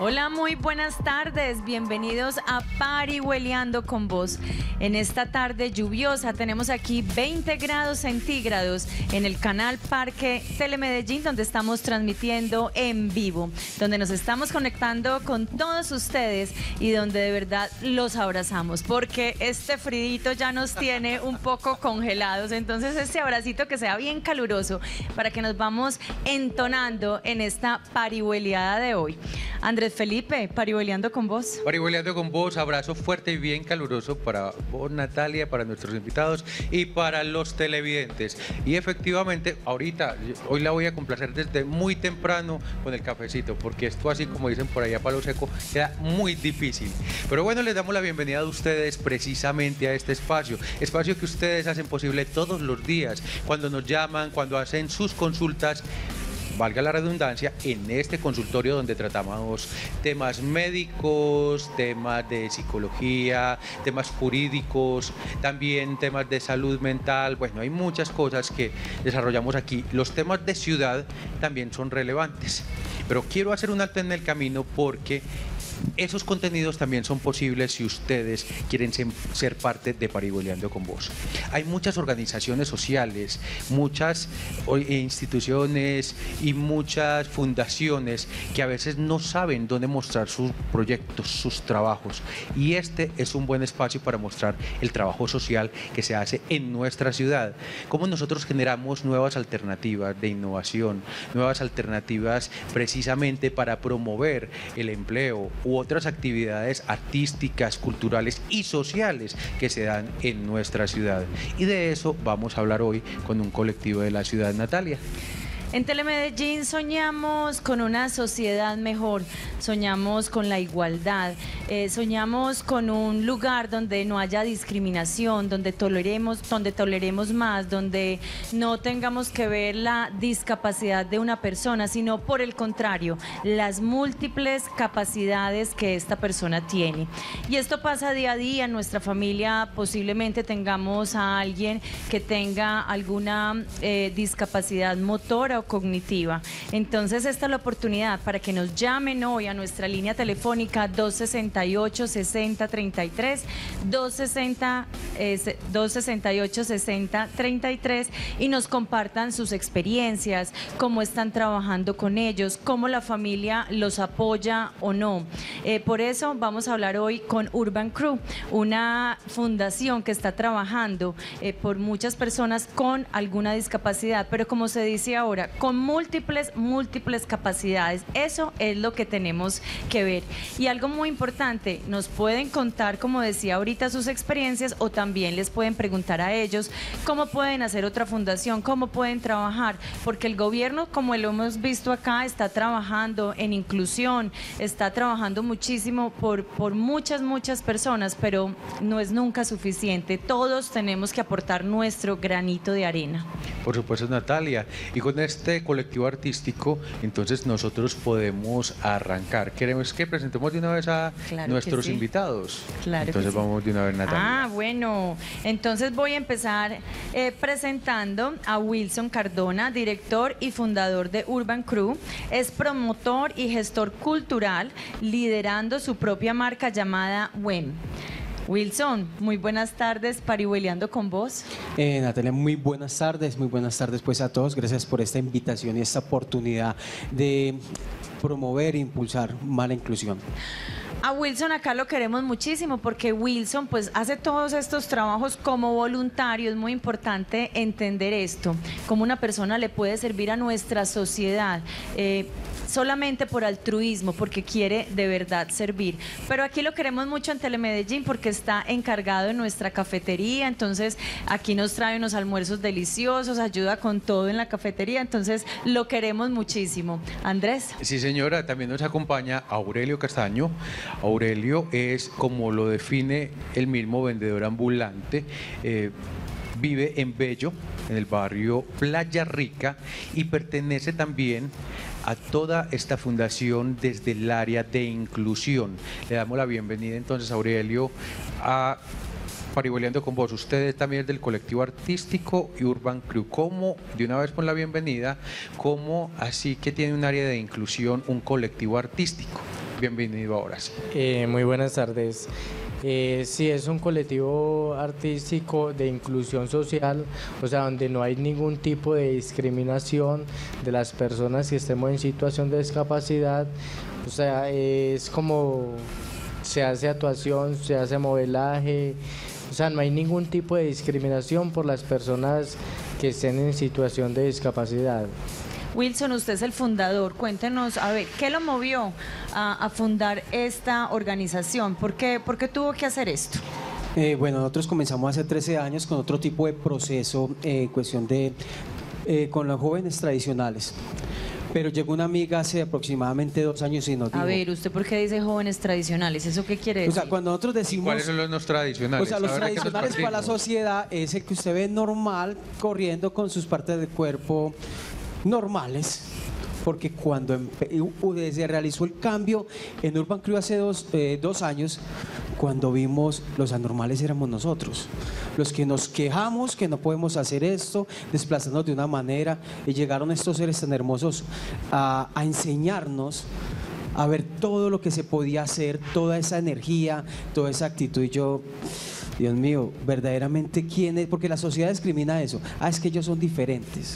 Hola, muy buenas tardes. Bienvenidos a Parihueliando con Vos. En esta tarde lluviosa tenemos aquí 20 grados centígrados en el canal Parque Telemedellín, donde estamos transmitiendo en vivo, donde nos estamos conectando con todos ustedes y donde de verdad los abrazamos, porque este fridito ya nos tiene un poco congelados. Entonces este abracito que sea bien caluroso para que nos vamos entonando en esta parihueliada de hoy. Andrés Felipe, parihueliando con vos. Parihueliando con vos, abrazo fuerte y bien caluroso para vos, Natalia, para nuestros invitados y para los televidentes. Y efectivamente, hoy la voy a complacer desde muy temprano con el cafecito, porque esto, así como dicen por allá, palo seco, queda muy difícil. Pero bueno, les damos la bienvenida a ustedes precisamente a este espacio que ustedes hacen posible todos los días, cuando nos llaman, cuando hacen sus consultas, valga la redundancia, en este consultorio donde tratamos temas médicos, temas de psicología, temas jurídicos, también temas de salud mental. Bueno, hay muchas cosas que desarrollamos aquí. Los temas de ciudad también son relevantes, pero quiero hacer un alto en el camino porque esos contenidos también son posibles si ustedes quieren ser parte de Parihueliando con Vos. Hay muchas organizaciones sociales, muchas instituciones y muchas fundaciones que a veces no saben dónde mostrar sus proyectos, sus trabajos. Y este es un buen espacio para mostrar el trabajo social que se hace en nuestra ciudad. Cómo nosotros generamos nuevas alternativas de innovación, nuevas alternativas precisamente para promover el empleo u otras actividades artísticas, culturales y sociales que se dan en nuestra ciudad. Y de eso vamos a hablar hoy con un colectivo de la ciudad, Natalia. En Telemedellín soñamos con una sociedad mejor, soñamos con la igualdad, soñamos con un lugar donde no haya discriminación, donde toleremos más, donde no tengamos que ver la discapacidad de una persona, sino por el contrario, las múltiples capacidades que esta persona tiene. Y esto pasa día a día. En nuestra familia posiblemente tengamos a alguien que tenga alguna discapacidad motora o cognitiva. Entonces esta es la oportunidad para que nos llamen hoy a nuestra línea telefónica 268-6033, 268-6033 y nos compartan sus experiencias, cómo están trabajando con ellos, cómo la familia los apoya o no. Por eso vamos a hablar hoy con Urban Crew, una fundación que está trabajando por muchas personas con alguna discapacidad, pero como se dice ahora, con múltiples capacidades. Eso es lo que tenemos que ver. Y algo muy importante, nos pueden contar, como decía ahorita, sus experiencias, o también les pueden preguntar a ellos cómo pueden hacer otra fundación, cómo pueden trabajar, porque el gobierno, como lo hemos visto acá, está trabajando en inclusión, está trabajando muchísimo por muchas personas, pero no es nunca suficiente. Todos tenemos que aportar nuestro granito de arena. Por supuesto, Natalia. Y con este colectivo artístico, entonces nosotros podemos arrancar. Queremos que presentemos de una vez a nuestros invitados. Claro. Entonces vamos de una vez, Natalia. Bueno. Entonces voy a empezar presentando a Wilson Cardona, director y fundador de Urban Crew. Es promotor y gestor cultural, liderando su propia marca llamada WEM. Wilson, muy buenas tardes, Parihueliando con Vos. Natalia, muy buenas tardes pues a todos. Gracias por esta invitación y esta oportunidad de promover e impulsar más la inclusión. A Wilson acá lo queremos muchísimo porque Wilson pues hace todos estos trabajos como voluntario. Es muy importante entender esto, cómo una persona le puede servir a nuestra sociedad solamente por altruismo, porque quiere de verdad servir. Pero aquí lo queremos mucho en Telemedellín porque está encargado de nuestra cafetería, entonces aquí nos trae unos almuerzos deliciosos, ayuda con todo en la cafetería, entonces lo queremos muchísimo. Andrés. Sí, señora, también nos acompaña Aurelio Castaño. Aurelio es, como lo define el mismo, vendedor ambulante. Vive en Bello, en el barrio Playa Rica, y pertenece también a toda esta fundación desde el área de inclusión. Le damos la bienvenida entonces, Aurelio, a Parihueliando con Vos. Usted también es del colectivo artístico y Urban Crew. ¿Cómo, de una vez con la bienvenida, cómo así que tiene un área de inclusión, un colectivo artístico? Bienvenido ahora. Sí. Muy buenas tardes. Sí, es un colectivo artístico de inclusión social, o sea, donde no hay ningún tipo de discriminación de las personas que estemos en situación de discapacidad. O sea, es como se hace actuación, se hace modelaje, o sea, no hay ningún tipo de discriminación por las personas que estén en situación de discapacidad. Wilson, usted es el fundador. Cuéntenos, a ver, ¿qué lo movió a fundar esta organización? ¿Por qué tuvo que hacer esto? Bueno, nosotros comenzamos hace 13 años con otro tipo de proceso, cuestión de con los jóvenes tradicionales. Pero llegó una amiga hace aproximadamente 2 años y nos dijo... A ver, ¿usted por qué dice jóvenes tradicionales? ¿Eso qué quiere decir? O sea, cuando nosotros decimos... ¿Cuáles son los no tradicionales? O sea, los tradicionales para la sociedad es el que usted ve normal, corriendo con sus partes del cuerpo normales, porque cuando se realizó el cambio en Urban Crew hace 2 años, cuando vimos los anormales éramos nosotros, los que nos quejamos que no podemos hacer esto, desplazarnos de una manera, y llegaron estos seres tan hermosos a enseñarnos a ver todo lo que se podía hacer, toda esa energía, toda esa actitud. Y yo, Dios mío, verdaderamente quién es, porque la sociedad discrimina eso. Es que ellos son diferentes.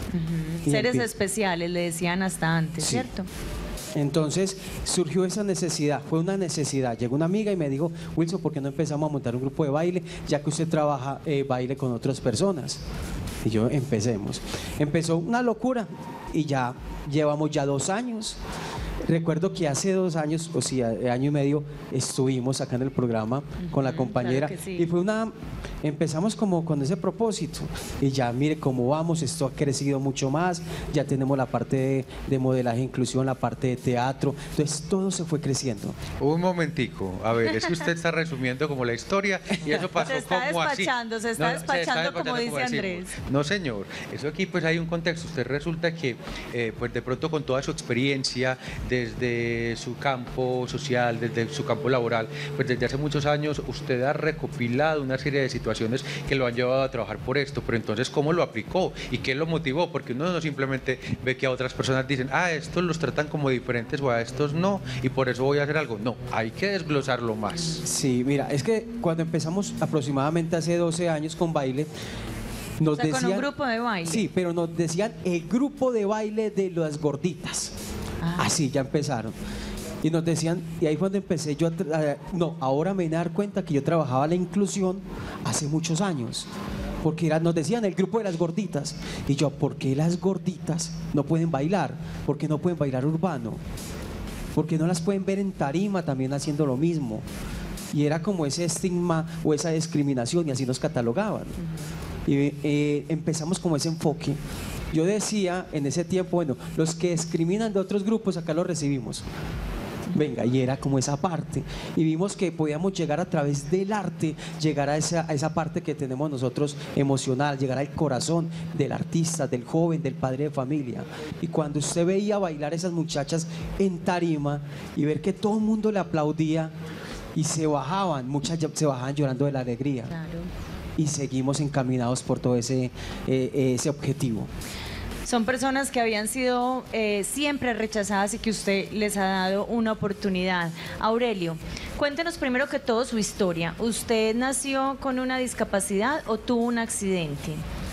Seres especiales, le decían hasta antes, sí. ¿Cierto? Entonces surgió esa necesidad, fue una necesidad. Llegó una amiga y me dijo: Wilson, ¿por qué no empezamos a montar un grupo de baile, ya que usted trabaja baile con otras personas? Y yo, empecemos. Empezó una locura y ya llevamos 2 años. Recuerdo que hace 2 años, o sea, año y medio, estuvimos acá en el programa con la compañera, claro que sí. Y fue empezamos como con ese propósito, y ya mire cómo vamos, esto ha crecido mucho más, ya tenemos la parte de modelaje e inclusión, la parte de teatro, entonces todo se fue creciendo. Un momentico, a ver, es que usted está resumiendo como la historia y eso pasó como así. Se está despachando como dice Andrés. No, señor, eso aquí pues hay un contexto. Usted resulta que pues de pronto con toda su experiencia desde su campo social, desde su campo laboral, pues desde hace muchos años usted ha recopilado una serie de situaciones que lo han llevado a trabajar por esto, pero entonces ¿cómo lo aplicó y qué lo motivó? Porque uno no simplemente ve que a otras personas dicen, estos los tratan como diferentes o a estos no, y por eso voy a hacer algo. No, hay que desglosarlo más. Sí, mira, es que cuando empezamos aproximadamente hace 12 años con baile, nos decían, con un grupo de baile. Sí, pero nos decían el grupo de baile de las gorditas. Así ya empezaron. Y nos decían, y ahí fue donde empecé yo ahora me vine a dar cuenta que yo trabajaba la inclusión hace muchos años. Porque nos decían el grupo de las gorditas. Y yo, ¿por qué las gorditas no pueden bailar? ¿Por qué no pueden bailar urbano? ¿Por qué no las pueden ver en tarima también haciendo lo mismo? Y era como ese estigma o esa discriminación, y así nos catalogaban. Y empezamos como ese enfoque. Yo decía en ese tiempo, bueno, los que discriminan de otros grupos, acá los recibimos. Venga, y era como esa parte. Y vimos que podíamos llegar a través del arte, llegar a esa parte que tenemos nosotros emocional, llegar al corazón del artista, del joven, del padre de familia. Y cuando usted veía bailar a esas muchachas en tarima y ver que todo el mundo le aplaudía y se bajaban, muchas se bajaban llorando de la alegría. Claro. Y seguimos encaminados por todo ese objetivo. Son personas que habían sido siempre rechazadas y que usted les ha dado una oportunidad. Aurelio, cuéntenos primero que todo su historia. ¿Usted nació con una discapacidad o tuvo un accidente?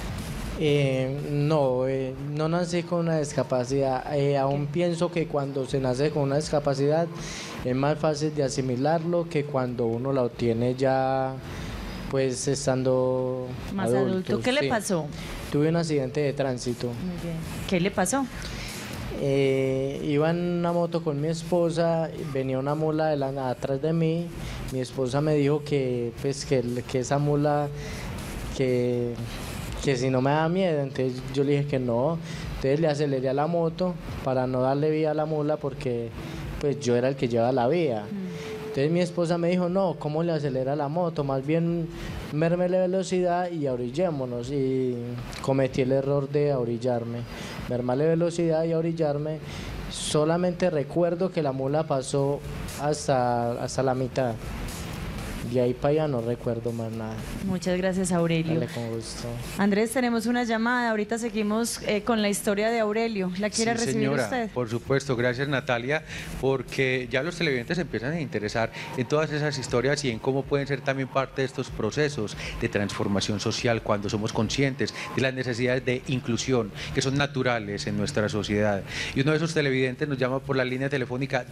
No nací con una discapacidad. Aún pienso que cuando se nace con una discapacidad es más fácil de asimilarlo que cuando uno la obtiene ya pues estando más adulto. ¿Qué le pasó? Tuve un accidente de tránsito. Muy bien. ¿Qué le pasó? Iba en una moto con mi esposa, venía una mula atrás de mí. Mi esposa me dijo que esa mula, que si no me daba miedo, entonces yo le dije que no. Entonces le aceleré a la moto para no darle vía a la mula porque pues yo era el que llevaba la vía. Entonces mi esposa me dijo, no, ¿cómo le acelera la moto? Más bien mermele velocidad y ahorillémonos. Y cometí el error de ahorillarme. Mermale velocidad y ahorillarme. Solamente recuerdo que la mula pasó hasta la mitad. de ahí para allá no recuerdo más nada. Muchas gracias, Aurelio. Dale, con gusto. Andrés, tenemos una llamada. Ahorita seguimos con la historia de Aurelio. ¿La quiere Sí, recibir señora, usted? por supuesto, gracias Natalia, porque ya los televidentes empiezan a interesar en todas esas historias y en cómo pueden ser también parte de estos procesos de transformación social cuando somos conscientes de las necesidades de inclusión que son naturales en nuestra sociedad. Y uno de esos televidentes nos llama por la línea telefónica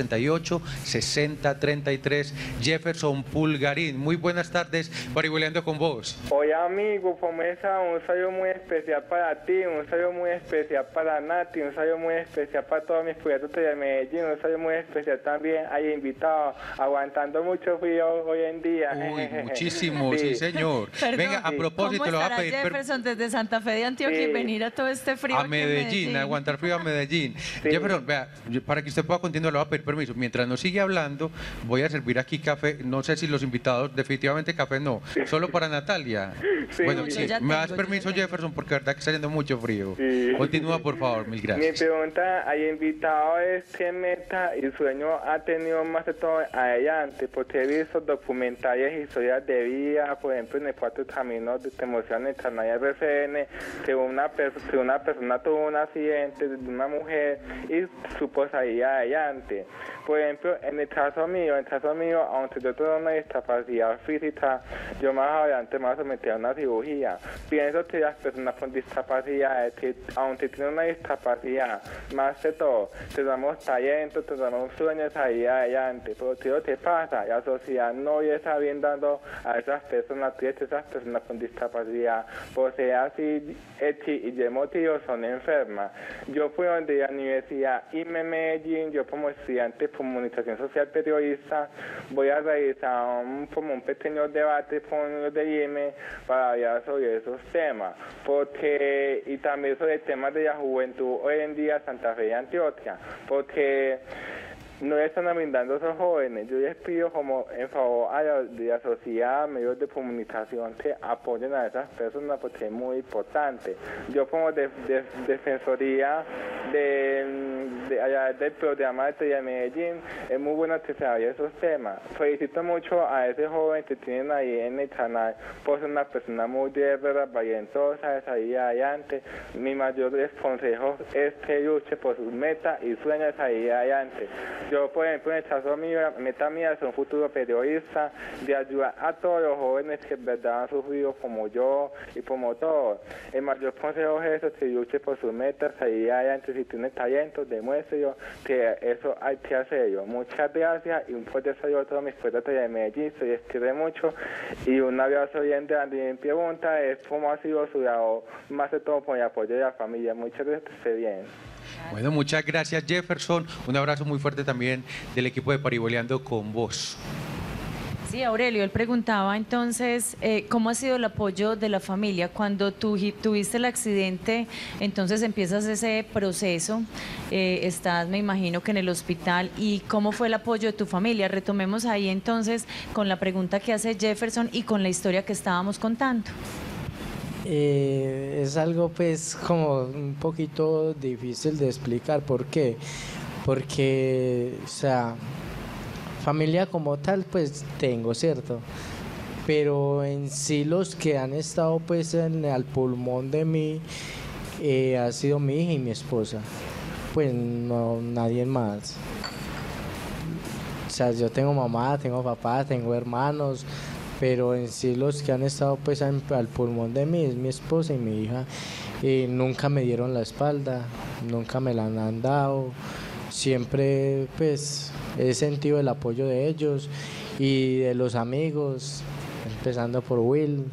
268-6033, Jefferson Pulgarín. Muy buenas tardes, Parihueliando con vos. Oye, amigo, ¿cómo está? Un saludo muy especial para ti, un saludo muy especial para Nati, un saludo muy especial para todos mis proyectos de Medellín, un saludo muy especial también a invitados, aguantando mucho frío hoy en día. Uy, muchísimo, sí, señor. Perdón, Venga, a propósito, ¿cómo lo va a estará pedir Jefferson desde Santa Fe de Antioquia y venir a todo este frío a aquí en Medellín, a aguantar frío a Medellín. Jefferson, vea, para que usted pueda continuar, le voy a pedir permiso. Mientras nos sigue hablando, voy a servir aquí café. No sé si los invitados, definitivamente café no, solo para Natalia. Sí. Bueno, Yo sí, ya me das tengo, permiso, yo ya tengo. Jefferson, porque la verdad que está haciendo mucho frío. Sí. Continúa, por favor, mil Mi gracias. pregunta al invitado es qué meta y sueño ha tenido más de todo adelante, porque he visto documentales y historias de vida, por ejemplo en el Cuatro Caminos de Emoción en Canal RCN, que una persona tuvo un accidente de una mujer y supo salir adelante. Por ejemplo, en el caso mío, aunque yo tengo una discapacidad física, yo más adelante me voy a someter a una cirugía. Pienso que las personas con discapacidades, que aunque tienen una discapacidad, más de todo, tenemos talento, tenemos sueños ahí adelante. Pero tío, ¿qué pasa? La sociedad no le está bien dando a esas personas con discapacidad, por ser así, y de motivos son enfermas. Yo fui donde la Universidad IME Medellín, yo como estudiante de comunicación social periodista, voy a realizar como un pequeño debate con los de IME para hablar sobre esos temas, porque, y también sobre temas de la juventud hoy en día en Santa Fe y Antioquia, porque no están brindando a esos jóvenes. Yo les pido como en favor de la sociedad, medios de comunicación, que apoyen a esas personas porque es muy importante. Yo como defensoría del programa de Tele Medellín, es muy bueno que se hable de esos temas. Felicito mucho a ese joven que tienen ahí en el canal, por ser una persona muy guerrera, valentosa, de salir adelante. Mi mayor consejo es que luche por sus metas y sueños de salir adelante. Yo, por ejemplo, en el caso mío, la meta mía es un futuro periodista, de ayudar a todos los jóvenes que en verdad han sufrido como yo y como todos. El mayor consejo es eso, que luche por sus metas, salir adelante. Si tiene talento, demuéstrelo, que eso hay que hacerlo. Muchas gracias y un fuerte saludo a todos mis poetas de Medellín, se les quiere mucho. Y un abrazo bien grande. Mi pregunta es cómo ha sido su lado, más de todo por el apoyo de la familia. Muchas gracias, que esté bien. Bueno, muchas gracias, Jefferson. Un abrazo muy fuerte también del equipo de Parihueliando con vos. Sí, Aurelio, él preguntaba entonces, ¿cómo ha sido el apoyo de la familia? Cuando tuviste el accidente, entonces empiezas ese proceso, estás, me imagino que en el hospital, ¿y cómo fue el apoyo de tu familia? Retomemos ahí entonces con la pregunta que hace Jefferson y con la historia que estábamos contando. Es algo pues como un poquito difícil de explicar. ¿Por qué? Porque, o sea, familia como tal pues tengo, ¿cierto? Pero en sí los que han estado pues al pulmón de mí ha sido mi hija y mi esposa, pues no, nadie más. O sea, yo tengo mamá, tengo papá, tengo hermanos, pero en sí los que han estado pues al pulmón de mí es mi esposa y mi hija. Nunca me dieron la espalda, nunca me la han dado, siempre pues he sentido el apoyo de ellos y de los amigos, empezando por Will.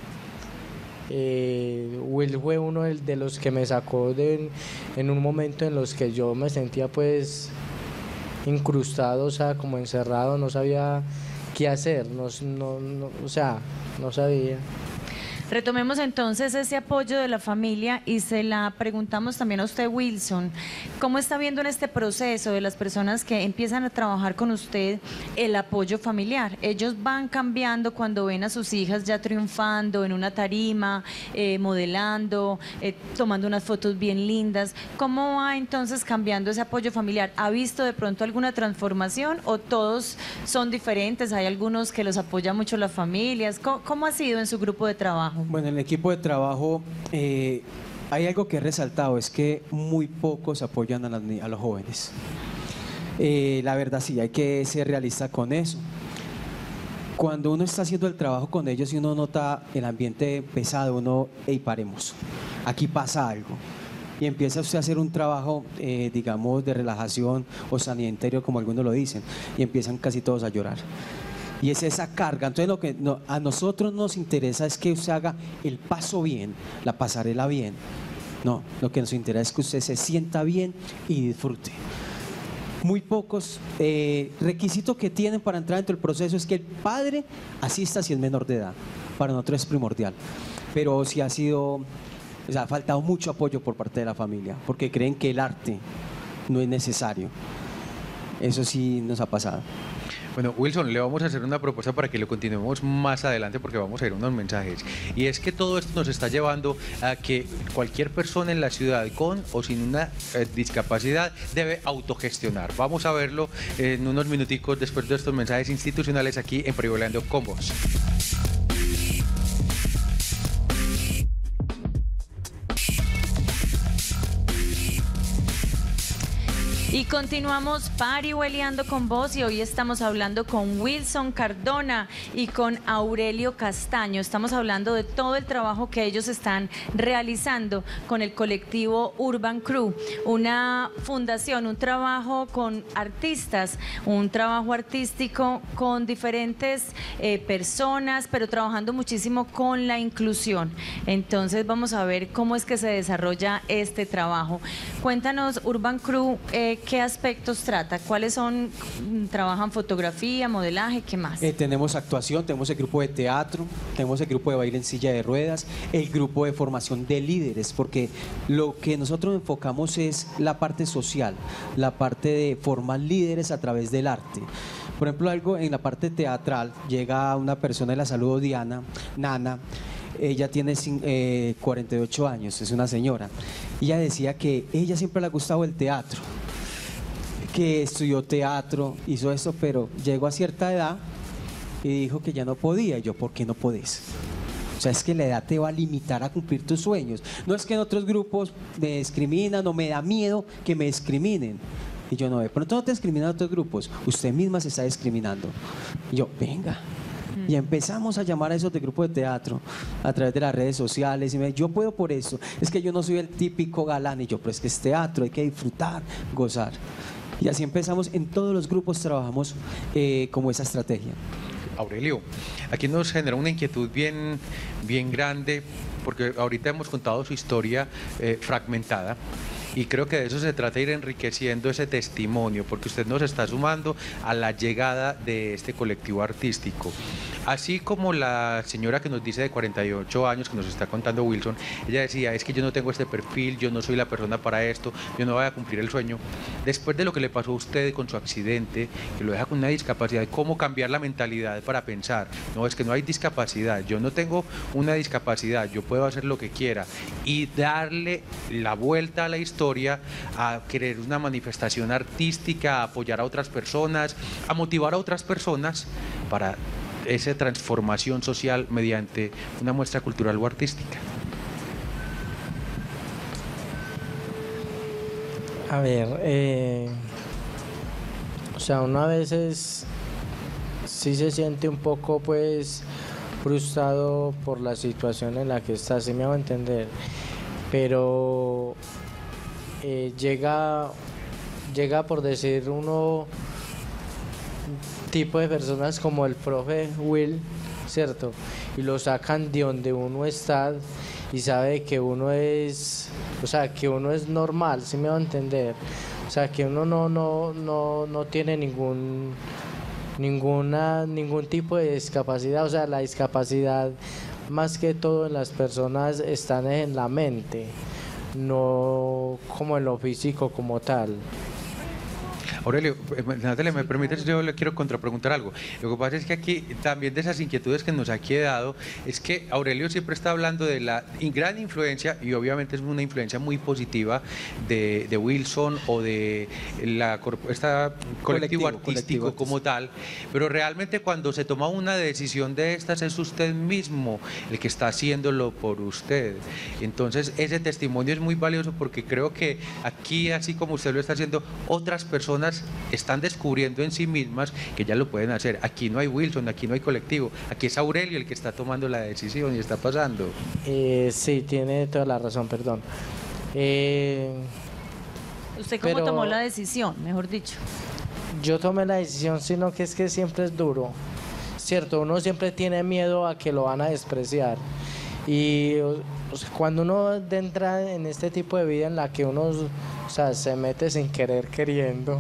Will fue uno de los que me sacó en un momento en los que yo me sentía pues incrustado, o sea, como encerrado, no sabía qué hacer, o sea, no sabía. Retomemos entonces ese apoyo de la familia y se la preguntamos también a usted, Wilson. ¿Cómo está viendo en este proceso de las personas que empiezan a trabajar con usted el apoyo familiar? Ellos van cambiando cuando ven a sus hijas ya triunfando en una tarima, modelando, tomando unas fotos bien lindas. ¿Cómo va entonces cambiando ese apoyo familiar? ¿Ha visto de pronto alguna transformación o todos son diferentes? ¿Hay algunos que los apoya mucho las familias? ¿Cómo ha sido en su grupo de trabajo? Bueno, en el equipo de trabajo hay algo que he resaltado, es que muy pocos apoyan a los jóvenes. La verdad sí, hay que ser realista con eso. Cuando uno está haciendo el trabajo con ellos y uno nota el ambiente pesado, uno, hey, paremos, aquí pasa algo. Y empieza usted a hacer un trabajo, digamos, de relajación o sanidad interior, como algunos lo dicen, y empiezan casi todos a llorar. Y es esa carga. Entonces lo que a nosotros nos interesa es que usted haga el paso bien, la pasarela bien. No, lo que nos interesa es que usted se sienta bien y disfrute. Muy pocos requisitos que tienen para entrar dentro del proceso es que el padre asista si es menor de edad. Para nosotros es primordial. Pero sí ha faltado mucho apoyo por parte de la familia, porque creen que el arte no es necesario. Eso sí nos ha pasado. Bueno, Wilson, le vamos a hacer una propuesta para que lo continuemos más adelante porque vamos a ir a unos mensajes. Y es que todo esto nos está llevando a que cualquier persona en la ciudad con o sin una discapacidad debe autogestionar. Vamos a verlo en unos minuticos después de estos mensajes institucionales aquí en Privoleando con Vos. Y continuamos parihueleando con vos y hoy estamos hablando con Wilson Cardona y con Aurelio Castaño. Estamos hablando de todo el trabajo que ellos están realizando con el colectivo Urban Crew, una fundación, un trabajo con artistas, un trabajo artístico con diferentes personas, pero trabajando muchísimo con la inclusión. Entonces vamos a ver cómo es que se desarrolla este trabajo. Cuéntanos, Urban Crew, ¿qué aspectos trata? ¿Cuáles son? ¿Trabajan fotografía, modelaje? ¿Qué más? Tenemos actuación, tenemos el grupo de teatro, tenemos el grupo de baile en silla de ruedas, el grupo de formación de líderes, porque lo que nosotros enfocamos es la parte social, la parte de formar líderes a través del arte. Por ejemplo, algo en la parte teatral, llega una persona, la saludo, Diana, Nana. Ella tiene 48 años, es una señora. Ella decía que ella siempre le ha gustado el teatro, que estudió teatro, hizo esto, pero llegó a cierta edad y dijo que ya no podía. Y yo, ¿por qué no podés? O sea, es que la edad te va a limitar a cumplir tus sueños. No es que en otros grupos me discriminan o me da miedo que me discriminen. Y yo, no, de pronto no te discriminan otros grupos, usted misma se está discriminando. Y yo, venga. Y empezamos a llamar a esos de grupo de teatro a través de las redes sociales y me dice, yo puedo por eso, es que yo no soy el típico galán. Y yo, pero es que es teatro, hay que disfrutar, gozar. Y así empezamos, en todos los grupos trabajamos como esa estrategia. Aurelio, aquí nos genera una inquietud bien grande, porque ahorita hemos contado su historia fragmentada. Y creo que de eso se trata, ir enriqueciendo ese testimonio, porque usted nos está sumando a la llegada de este colectivo artístico. Así como la señora que nos dice de 48 años, que nos está contando Wilson, ella decía, es que yo no tengo este perfil, yo no soy la persona para esto, yo no voy a cumplir el sueño. Después de lo que le pasó a usted con su accidente, que lo deja con una discapacidad, ¿cómo cambiar la mentalidad para pensar? No, es que no hay discapacidad, yo no tengo una discapacidad, yo puedo hacer lo que quiera, y darle la vuelta a la historia, a querer una manifestación artística, a apoyar a otras personas, a motivar a otras personas para esa transformación social mediante una muestra cultural o artística. A ver, o sea, uno a veces sí se siente un poco pues frustrado por la situación en la que está, sí me hago entender, pero llega por decir uno tipo de personas como el profe Will, ¿cierto? Y lo sacan de donde uno está y sabe que uno es, o sea, que uno es normal, ¿sí me va a entender? O sea, que uno no tiene ningún tipo de discapacidad, o sea, la discapacidad más que todo en las personas están en la mente, no como en lo físico como tal. Aurelio, Natalia, ¿me permites? Yo le quiero contrapreguntar algo. Lo que pasa es que aquí también de esas inquietudes que nos ha quedado es que Aurelio siempre está hablando de la gran influencia, y obviamente es una influencia muy positiva de Wilson o de esta colectivo artístico como tal, pero realmente cuando se toma una decisión de estas es usted mismo el que está haciéndolo por usted. Entonces ese testimonio es muy valioso porque creo que aquí, así como usted lo está haciendo, otras personas están descubriendo en sí mismas que ya lo pueden hacer. Aquí no hay Wilson, aquí no hay colectivo, aquí es Aurelio el que está tomando la decisión y está pasando. Sí, tiene toda la razón, perdón. ¿Usted cómo tomó la decisión, mejor dicho? Yo tomé la decisión, sino que es que siempre es duro, ¿cierto? Uno siempre tiene miedo a que lo van a despreciar. Y o sea, cuando uno entra en este tipo de vida en la que uno, o sea, se mete sin querer queriendo,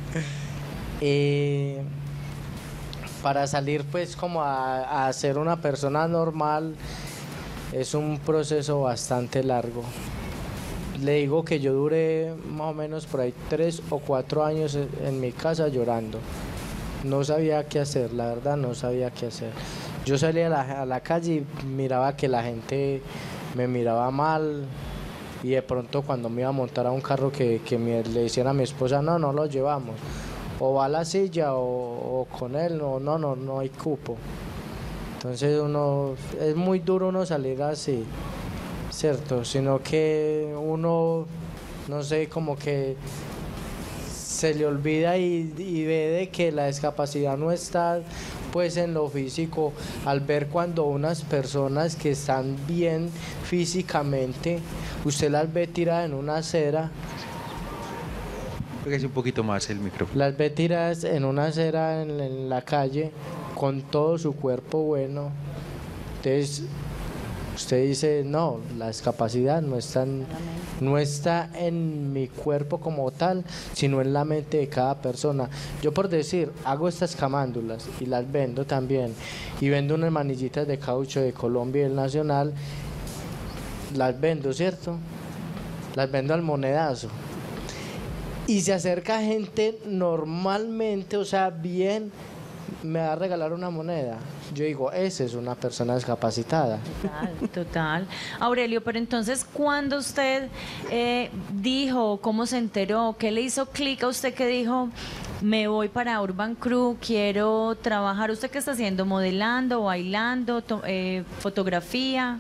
para salir pues como a ser una persona normal es un proceso bastante largo. Le digo que yo duré más o menos por ahí 3 o 4 años en mi casa llorando. No sabía qué hacer, la verdad no sabía qué hacer. Yo salía a la calle y miraba que la gente me miraba mal, y de pronto cuando me iba a montar a un carro que le decían a mi esposa, no lo llevamos, o va a la silla o con él, no hay cupo. Entonces es muy duro uno salir así, ¿cierto? Sino que uno, no sé, como que se le olvida y ve de que la discapacidad no está pues en lo físico, al ver cuando unas personas que están bien físicamente, usted las ve tiradas en una acera. Pégase un poquito más el micrófono. Las ve tiradas en una acera en la calle con todo su cuerpo bueno. Entonces usted dice, no, la discapacidad no está en mi cuerpo como tal, sino en la mente de cada persona. Yo, por decir, hago estas camándulas y las vendo también, y vendo unas manillitas de caucho de Colombia y el Nacional, las vendo, ¿cierto? Las vendo al monedazo. Y se acerca gente normalmente, o sea, bien, me va a regalar una moneda. Yo digo, esa es una persona discapacitada. Total. Aurelio, pero entonces, ¿cuándo usted dijo, cómo se enteró, qué le hizo clic a usted que dijo, me voy para Urban Crew, quiero trabajar? ¿Usted qué está haciendo? ¿Modelando, bailando, fotografía?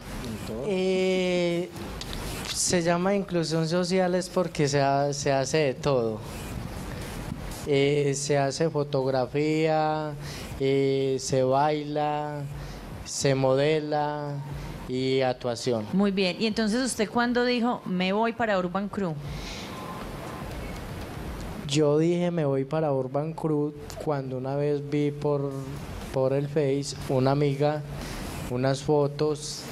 Se llama inclusión social es porque se hace de todo. Se hace fotografía, se baila, se modela y actuación. Muy bien. ¿Y entonces usted cuándo dijo, me voy para Urban Crew? Yo dije, me voy para Urban Crew cuando una vez vi por el Face una amiga, unas fotos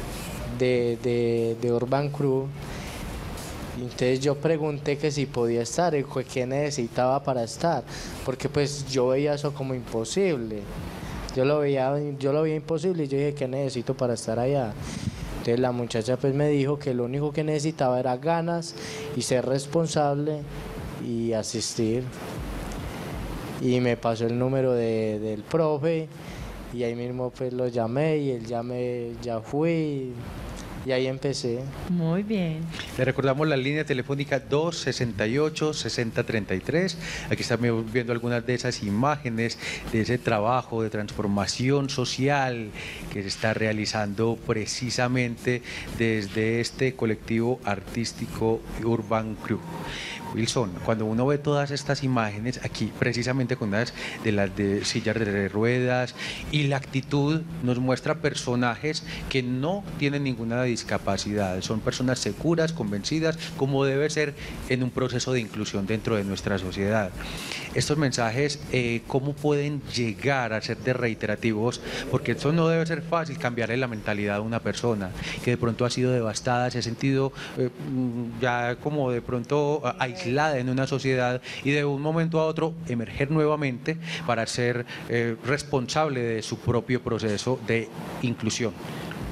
de Urban Crew. Entonces yo pregunté que si podía estar y qué necesitaba para estar, porque pues yo veía eso como imposible. Yo lo veía imposible y yo dije, ¿qué necesito para estar allá? Entonces la muchacha pues me dijo que lo único que necesitaba era ganas y ser responsable y asistir. Y me pasó el número del profe y ahí mismo pues lo llamé y él ya fui. Y ahí empecé. Muy bien. Le recordamos la línea telefónica 268-6033. Aquí estamos viendo algunas de esas imágenes de ese trabajo de transformación social que se está realizando precisamente desde este colectivo artístico Urban Crew. Wilson, cuando uno ve todas estas imágenes aquí, precisamente con las de sillas de ruedas, y la actitud nos muestra personajes que no tienen ninguna discapacidad, son personas seguras, convencidas, como debe ser en un proceso de inclusión dentro de nuestra sociedad. Estos mensajes, ¿cómo pueden llegar a ser de reiterativos? Porque esto no debe ser fácil, cambiarle la mentalidad a una persona que de pronto ha sido devastada, se ha sentido ya como de pronto aislada en una sociedad, y de un momento a otro emerger nuevamente para ser responsable de su propio proceso de inclusión.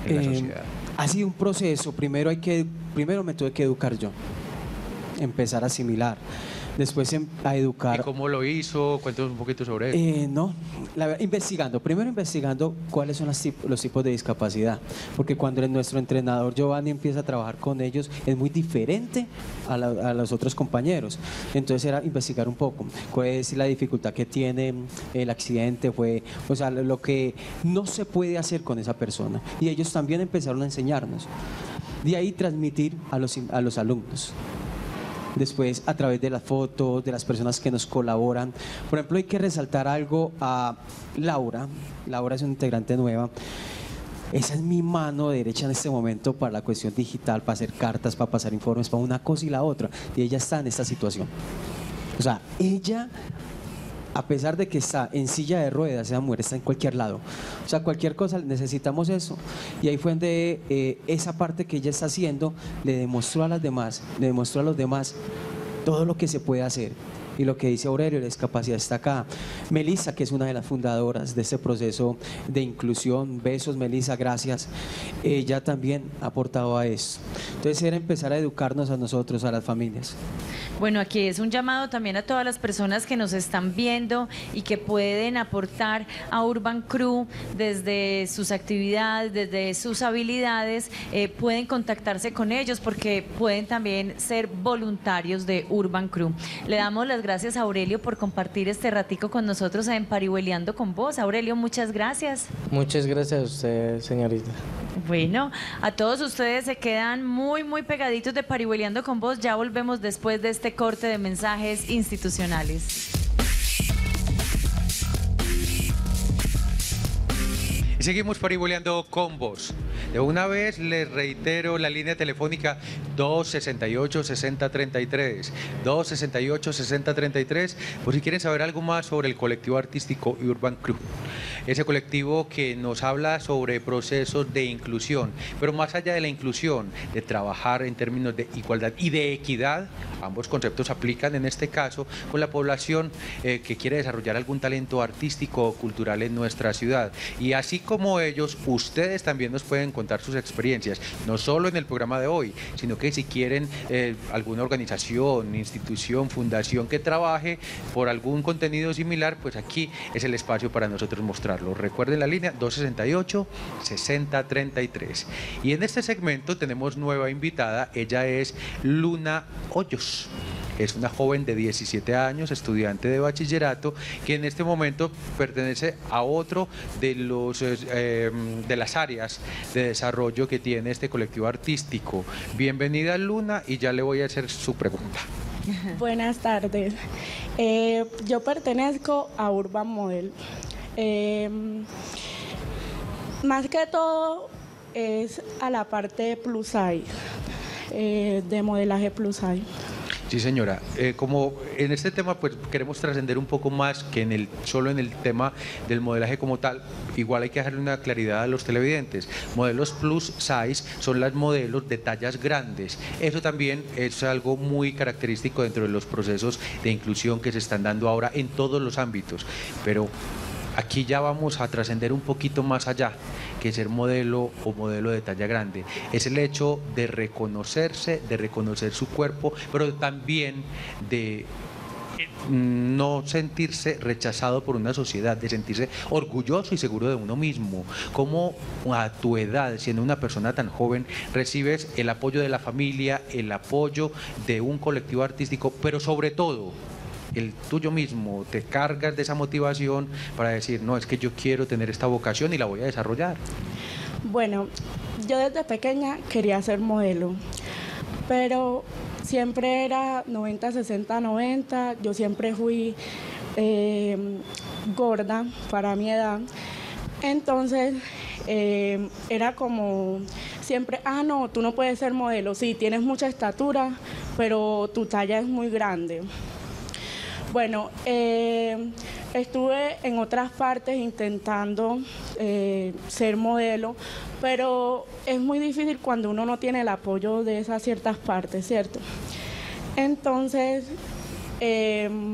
en la sociedad? Ha sido un proceso. Primero me tuve que educar yo, empezar a asimilar. Después a educar. ¿Y cómo lo hizo? Cuéntanos un poquito sobre eso. No, primero investigando cuáles son los tipos de discapacidad, porque cuando nuestro entrenador Giovanni empieza a trabajar con ellos es muy diferente a los otros compañeros. Entonces era investigar un poco cuál es la dificultad que tiene el accidente, o sea, lo que no se puede hacer con esa persona. Y ellos también empezaron a enseñarnos. De ahí transmitir a los alumnos. Después, a través de las fotos, de las personas que nos colaboran. Por ejemplo, hay que resaltar algo a Laura. Laura es una integrante nueva. Esa es mi mano derecha en este momento para la cuestión digital, para hacer cartas, para pasar informes, para una cosa y la otra. Y ella está en esta situación. O sea, ella, a pesar de que está en silla de ruedas, esa mujer está en cualquier lado. O sea, cualquier cosa, necesitamos eso. Y ahí fue donde esa parte que ella está haciendo le demostró a los demás todo lo que se puede hacer. Y lo que dice Aurelio, la discapacidad está acá. Melissa, que es una de las fundadoras de este proceso de inclusión, besos Melissa, gracias. Ella también ha aportado a eso. Entonces era empezar a educarnos a nosotros, a las familias. Bueno, aquí es un llamado también a todas las personas que nos están viendo y que pueden aportar a Urban Crew desde sus actividades, desde sus habilidades, pueden contactarse con ellos porque pueden también ser voluntarios de Urban Crew. Le damos las gracias a Aurelio por compartir este ratico con nosotros en Parihueliando con Vos. Aurelio, muchas gracias. Muchas gracias a usted, señorita. Bueno, a todos ustedes se quedan muy pegaditos de Parihueliando con Vos. Ya volvemos después de este corte de mensajes institucionales. Y seguimos parihueliando con vos. De una vez les reitero la línea telefónica 268-6033, 268-6033, por si quieren saber algo más sobre el colectivo artístico Urban Crew. Ese colectivo que nos habla sobre procesos de inclusión, pero más allá de la inclusión, de trabajar en términos de igualdad y de equidad, ambos conceptos aplican en este caso con la población que quiere desarrollar algún talento artístico o cultural en nuestra ciudad. Y así como ellos, ustedes también nos pueden contar sus experiencias, no solo en el programa de hoy, sino que si quieren alguna organización, institución, fundación que trabaje por algún contenido similar, pues aquí es el espacio para nosotros mostrarlo. Recuerden la línea 268-6033. Y en este segmento tenemos nueva invitada, ella es Luna Hoyos. Es una joven de 17 años, estudiante de bachillerato, que en este momento pertenece a otro de las áreas de desarrollo que tiene este colectivo artístico. Bienvenida, Luna, y ya le voy a hacer su pregunta. Buenas tardes. Yo pertenezco a Urban Model. Más que todo es a la parte plus size, de modelaje plus size. Sí, señora. Como en este tema pues queremos trascender un poco más que solo en el tema del modelaje como tal, igual hay que dejarle una claridad a los televidentes. Modelos plus size son las modelos de tallas grandes. Eso también es algo muy característico dentro de los procesos de inclusión que se están dando ahora en todos los ámbitos. Pero aquí ya vamos a trascender un poquito más allá que ser modelo o modelo de talla grande. Es el hecho de reconocerse, de reconocer su cuerpo, pero también de no sentirse rechazado por una sociedad, de sentirse orgulloso y seguro de uno mismo. ¿Cómo a tu edad, siendo una persona tan joven, recibes el apoyo de la familia, el apoyo de un colectivo artístico, pero sobre todo el tuyo mismo? Te cargas de esa motivación para decir, no, es que yo quiero tener esta vocación y la voy a desarrollar. Bueno, yo desde pequeña quería ser modelo, pero siempre era 90, 60, 90. Yo siempre fui gorda para mi edad. Entonces, era como siempre, no, tú no puedes ser modelo. Sí, tienes mucha estatura, pero tu talla es muy grande. Bueno, estuve en otras partes intentando ser modelo, pero es muy difícil cuando uno no tiene el apoyo de esas ciertas partes, ¿cierto? Entonces,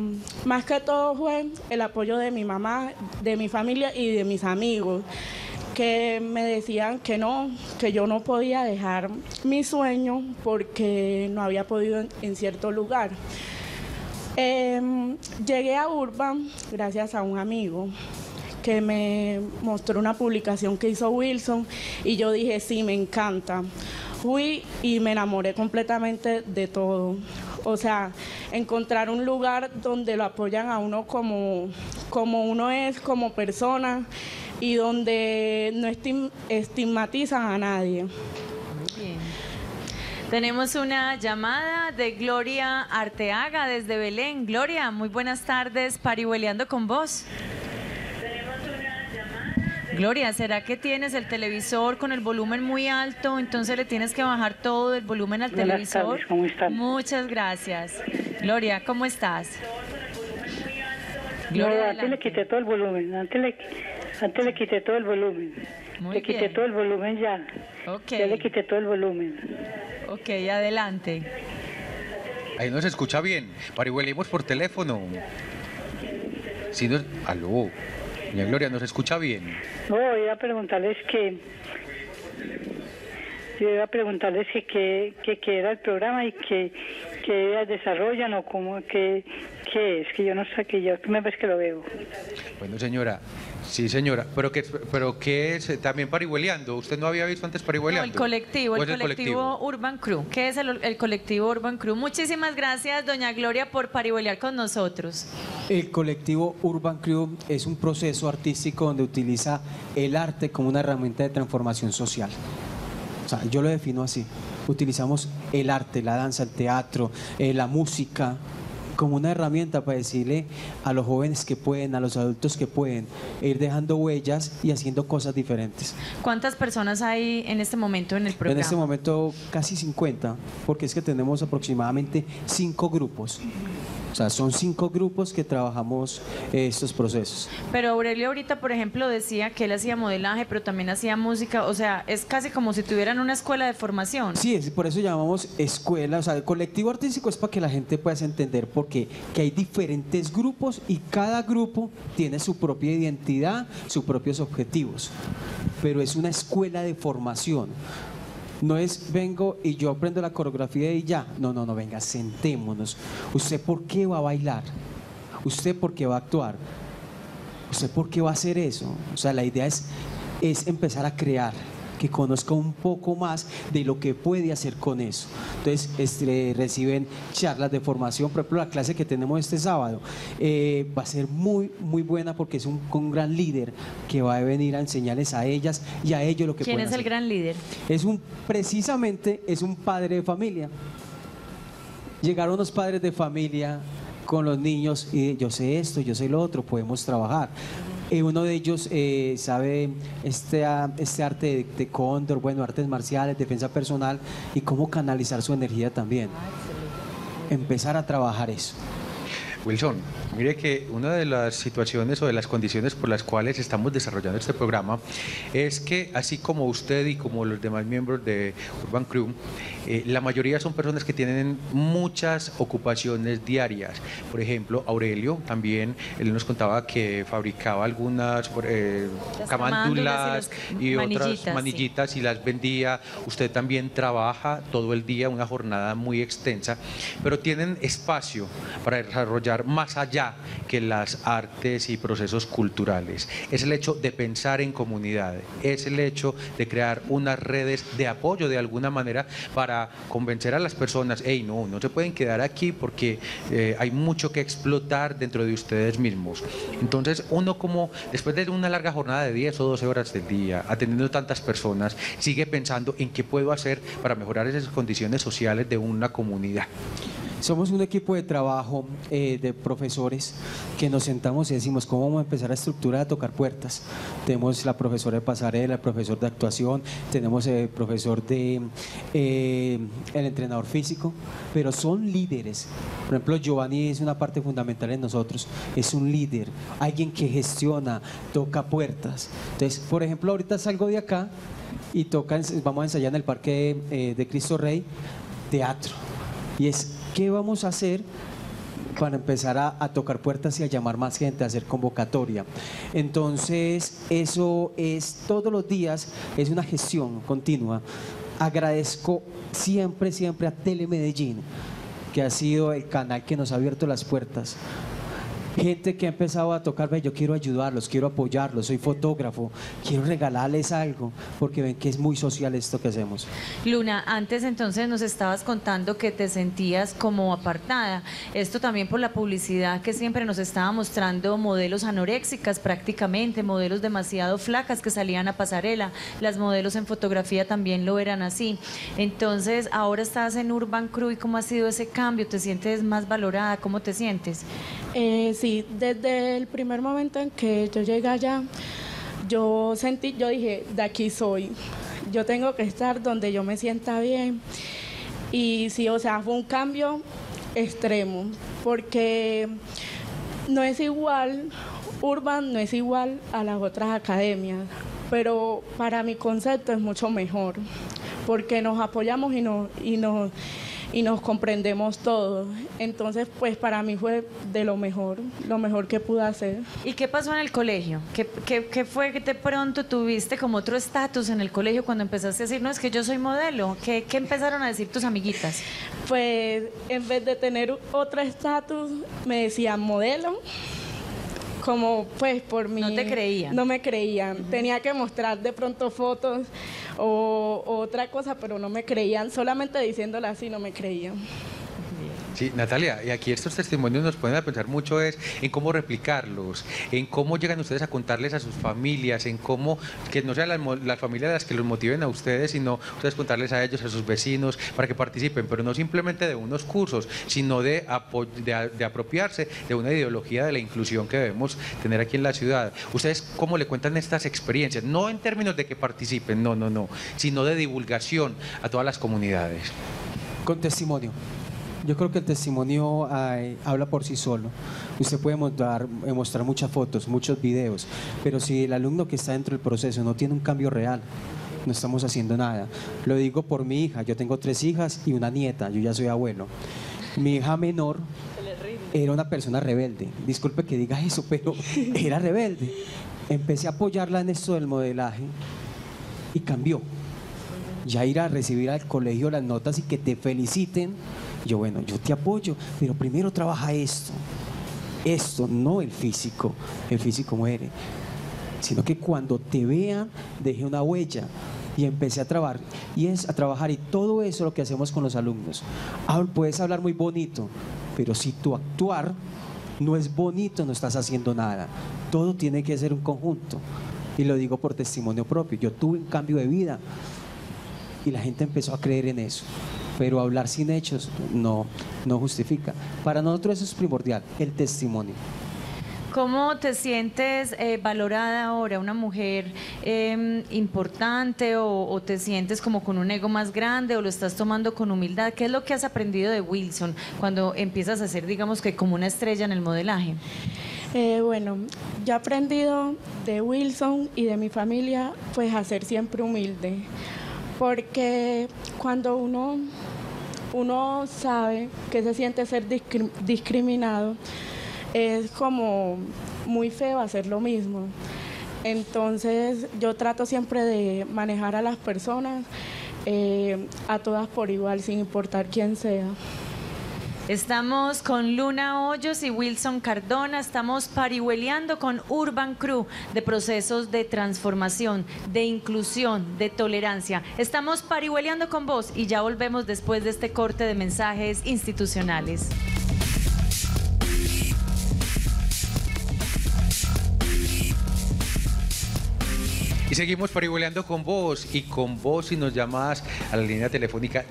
más que todo fue el apoyo de mi mamá, de mi familia y de mis amigos, que me decían que no, que yo no podía dejar mi sueño porque no había podido en cierto lugar. Llegué a Urban gracias a un amigo que me mostró una publicación que hizo Wilson y yo dije, sí, me encanta. Fui y me enamoré completamente de todo. O sea, encontrar un lugar donde lo apoyan a uno como uno es, como persona, y donde no estigmatizan a nadie. Muy bien. Tenemos una llamada de Gloria Arteaga desde Belén. Gloria, muy buenas tardes, Parihueliando con vos. Gloria, ¿será que tienes el televisor con el volumen muy alto? Entonces le tienes que bajar todo el volumen al televisor. Buenas tardes, ¿cómo están? Muchas gracias. Gloria, ¿cómo estás? Gloria, no, antes le quité todo el volumen, antes le quité todo el volumen. Muy le quité bien. todo el volumen ya. Okay. Ya le quité todo el volumen. Ok, adelante. Ahí nos escucha bien. Parihuelimos por teléfono. Si nos... Aló. Doña Gloria, ¿nos escucha bien? No, iba a preguntarles que qué era el programa y que ellas desarrollan o cómo, qué es, que yo no sé, que yo primera vez que lo veo. Bueno, señora, sí, señora, pero ¿qué es también Parihueliando? ¿Usted no había visto antes Parihueliando? No, el colectivo, ¿Cuál el es colectivo Urban Crew. ¿Qué es el colectivo Urban Crew? Muchísimas gracias, doña Gloria, por parihuelear con nosotros. El colectivo Urban Crew es un proceso artístico donde utiliza el arte como una herramienta de transformación social. O sea, yo lo defino así. Utilizamos el arte, la danza, el teatro, la música como una herramienta para decirle a los jóvenes que pueden, a los adultos que pueden, ir dejando huellas y haciendo cosas diferentes. ¿Cuántas personas hay en este momento en el programa? En este momento casi 50, porque es que tenemos aproximadamente 5 grupos. O sea, son 5 grupos que trabajamos estos procesos. Pero Aurelio ahorita, por ejemplo, decía que él hacía modelaje, pero también hacía música. O sea, es casi como si tuvieran una escuela de formación. Sí, por eso llamamos escuela. O sea, el colectivo artístico es para que la gente pueda entender porque que hay diferentes grupos y cada grupo tiene su propia identidad, sus propios objetivos. Pero es una escuela de formación. No es vengo y yo aprendo la coreografía y ya. No, venga, sentémonos. ¿Usted por qué va a bailar? ¿Usted por qué va a actuar? ¿Usted por qué va a hacer eso? O sea, la idea es empezar a crear, que conozca un poco más de lo que puede hacer con eso. Entonces, reciben charlas de formación. Por ejemplo, la clase que tenemos este sábado va a ser muy, muy buena porque es un gran líder que va a venir a enseñarles a ellas y a ellos lo que pueden hacer. ¿Quién es el gran líder? Precisamente es un padre de familia. Llegaron los padres de familia con los niños y yo sé esto, yo sé lo otro, podemos trabajar. Uno de ellos sabe este arte de cóndor, bueno, artes marciales, defensa personal y cómo canalizar su energía también. Empezar a trabajar eso. Wilson, mire que una de las situaciones o de las condiciones por las cuales estamos desarrollando este programa es que así como usted y como los demás miembros de Urban Crew, la mayoría son personas que tienen muchas ocupaciones diarias. Por ejemplo, Aurelio también, él nos contaba que fabricaba algunas camándulas y otras manillitas, sí, y las vendía. Usted también trabaja todo el día, una jornada muy extensa, pero tienen espacio para desarrollar más allá que las artes y procesos culturales. Es el hecho de pensar en comunidad, es el hecho de crear unas redes de apoyo de alguna manera para convencer a las personas, hey, no se pueden quedar aquí porque hay mucho que explotar dentro de ustedes mismos. Entonces uno, como después de una larga jornada de 10 o 12 horas del día, atendiendo tantas personas, sigue pensando en qué puedo hacer para mejorar esas condiciones sociales de una comunidad. Somos un equipo de trabajo de profesores que nos sentamos y decimos cómo vamos a empezar a estructurar, a tocar puertas. Tenemos la profesora de pasarela, el profesor de actuación, tenemos el profesor el entrenador físico, pero son líderes. Por ejemplo, Giovanni es una parte fundamental en nosotros, es un líder, alguien que gestiona, toca puertas. Entonces, por ejemplo, ahorita salgo de acá y vamos a ensayar en el Parque de Cristo Rey teatro. Y es, ¿qué vamos a hacer para empezar a tocar puertas y a llamar más gente, a hacer convocatoria. Entonces, eso es todos los días, es una gestión continua. Agradezco siempre, siempre a Telemedellín, que ha sido el canal que nos ha abierto las puertas. Gente que ha empezado a tocarme, yo quiero ayudarlos, quiero apoyarlos, soy fotógrafo, quiero regalarles algo, porque ven que es muy social esto que hacemos. Luna, antes entonces nos estabas contando que te sentías como apartada. Esto también por la publicidad que siempre nos estaba mostrando modelos anoréxicas prácticamente, modelos demasiado flacas que salían a pasarela. Las modelos en fotografía también lo eran así. Entonces, ahora estás en Urban Crew y ¿cómo ha sido ese cambio? ¿Te sientes más valorada? ¿Cómo te sientes? Sí, desde el primer momento en que yo llegué allá, yo dije, de aquí soy, yo tengo que estar donde yo me sienta bien. Y sí, o sea, fue un cambio extremo, porque no es igual, Urban no es igual a las otras academias, pero para mi concepto es mucho mejor, porque nos apoyamos y nos comprendemos todos. Entonces, pues para mí fue de lo mejor que pude hacer. ¿Y qué pasó en el colegio? ¿Qué fue que de pronto tuviste como otro estatus en el colegio cuando empezaste a decir, no, es que yo soy modelo? ¿Qué empezaron a decir tus amiguitas? Pues en vez de tener otro estatus, me decían modelo. Como pues por mí. No te creían. No me creían. Tenía que mostrar de pronto fotos o otra cosa, pero no me creían. Solamente diciéndolo así no me creían. Sí, Natalia, y aquí estos testimonios nos ponen a pensar mucho en cómo replicarlos, en cómo llegan ustedes a contarles a sus familias, en cómo, que no sean las familias las que los motiven a ustedes, sino ustedes contarles a ellos, a sus vecinos, para que participen, pero no simplemente de unos cursos, sino de apropiarse de una ideología de la inclusión que debemos tener aquí en la ciudad. ¿Ustedes cómo le cuentan estas experiencias? No en términos de que participen, no, sino de divulgación a todas las comunidades. Con testimonio. Yo creo que el testimonio habla por sí solo. Usted puede mostrar muchas fotos, muchos videos, pero si el alumno que está dentro del proceso no tiene un cambio real, no estamos haciendo nada. Lo digo por mi hija, yo tengo 3 hijas y una nieta, yo ya soy abuelo. Mi hija menor era una persona rebelde, disculpe que diga eso, pero era rebelde. Empecé a apoyarla en esto del modelaje y cambió. Ya ir a recibir al colegio las notas y que te feliciten. Yo, bueno, yo te apoyo, pero primero trabaja esto, no el físico muere, sino que cuando te vean, deje una huella. Y empecé a trabajar, y todo eso es lo que hacemos con los alumnos. Puedes hablar muy bonito, pero si tu actuar no es bonito, no estás haciendo nada. Todo tiene que ser un conjunto, y lo digo por testimonio propio. Yo tuve un cambio de vida, y la gente empezó a creer en eso. Pero hablar sin hechos no justifica. Para nosotros eso es primordial, el testimonio. ¿Cómo te sientes valorada ahora, una mujer importante o te sientes como con un ego más grande o lo estás tomando con humildad? ¿Qué es lo que has aprendido de Wilson cuando empiezas a ser, digamos que como una estrella en el modelaje? Bueno, yo he aprendido de Wilson y de mi familia pues a ser siempre humilde. Porque cuando uno sabe que se siente ser discriminado, es como muy feo hacer lo mismo. Entonces yo trato siempre de manejar a las personas, a todas por igual, sin importar quién sea. Estamos con Luna Hoyos y Wilson Cardona, estamos parihueleando con Urban Crew de procesos de transformación, de inclusión, de tolerancia. Estamos parihueleando con vos y ya volvemos después de este corte de mensajes institucionales. Y seguimos parihueleando con vos y si nos llamas a la línea telefónica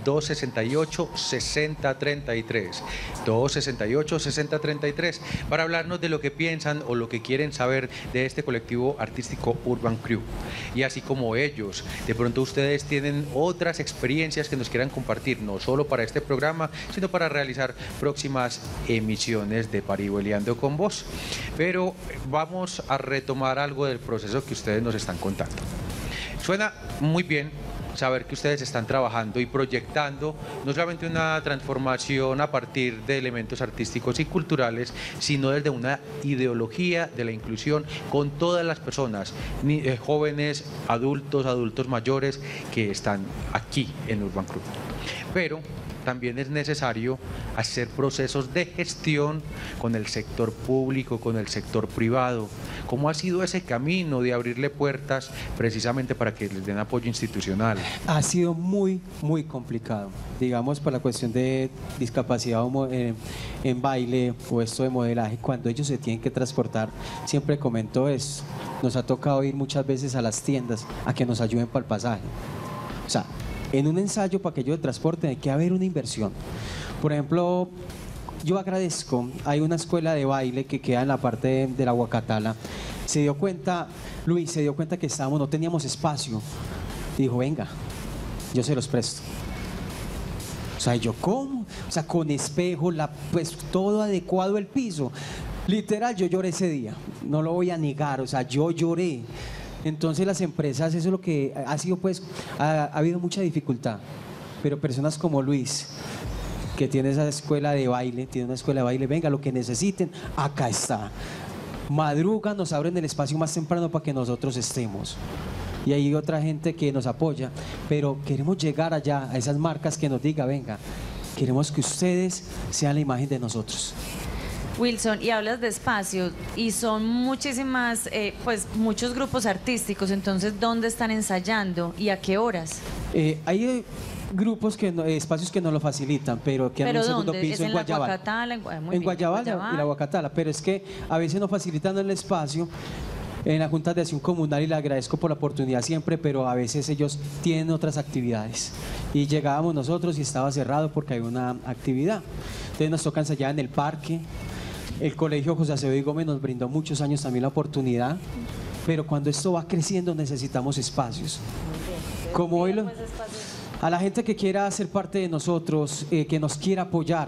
268-6033, 268-6033, para hablarnos de lo que piensan o lo que quieren saber de este colectivo artístico Urban Crew. Y así como ellos, de pronto ustedes tienen otras experiencias que nos quieran compartir, no solo para este programa, sino para realizar próximas emisiones de Parihueleando con vos. Pero vamos a retomar algo del proceso que ustedes nos están contando. Suena muy bien saber que ustedes están trabajando y proyectando no solamente una transformación a partir de elementos artísticos y culturales, sino desde una ideología de la inclusión con todas las personas, jóvenes, adultos mayores que están aquí en Urban Crew. Pero también es necesario hacer procesos de gestión con el sector público, con el sector privado. ¿Cómo ha sido ese camino de abrirle puertas precisamente para que les den apoyo institucional? Ha sido muy complicado, digamos, por la cuestión de discapacidad en baile o esto de modelaje, cuando ellos se tienen que transportar, siempre comento eso, nos ha tocado ir muchas veces a las tiendas a que nos ayuden para el pasaje. O sea, en un ensayo para que ellos transporten hay que haber una inversión. Por ejemplo, yo agradezco, hay una escuela de baile que queda en la parte de la Huacatala. Luis se dio cuenta que no teníamos espacio. Dijo, venga, yo se los presto. O sea, yo, ¿cómo? O sea, con espejo, pues todo adecuado el piso. Literal, yo lloré ese día, no lo voy a negar, o sea, yo lloré. Entonces las empresas, eso es lo que ha sido, pues, ha habido mucha dificultad, pero personas como Luis, que tiene esa escuela de baile, venga, lo que necesiten, acá está. Madrugan, nos abren el espacio más temprano para que nosotros estemos. Y hay otra gente que nos apoya, pero queremos llegar allá, a esas marcas que nos diga, venga, queremos que ustedes sean la imagen de nosotros. Wilson, y hablas de espacios y son muchísimas, pues muchos grupos artísticos, entonces ¿dónde están ensayando y a qué horas? Hay grupos espacios que nos lo facilitan, pero que en un segundo piso. ¿Es en la Guacatala? En Guayabal y la Guacatala, pero es que a veces nos facilitan el espacio en la Junta de Acción Comunal y le agradezco por la oportunidad siempre, pero a veces ellos tienen otras actividades y llegábamos nosotros y estaba cerrado porque hay una actividad. Entonces nos toca ensayar en el parque. El Colegio José Acevedo Gómez nos brindó muchos años también la oportunidad, pero cuando esto va creciendo necesitamos espacios. Como hoy a la gente que quiera ser parte de nosotros, que nos quiera apoyar,